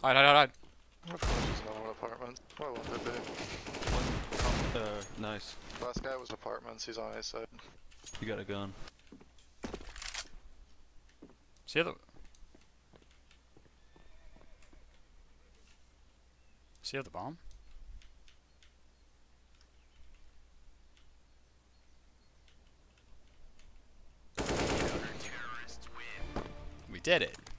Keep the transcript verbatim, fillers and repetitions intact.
Hide, hide, hide, hide. Of course there's no one apartments. Why won't there be? One, uh, nice. Last guy was apartments, he's on A side. You got a gun. See the. See the bomb? We did it.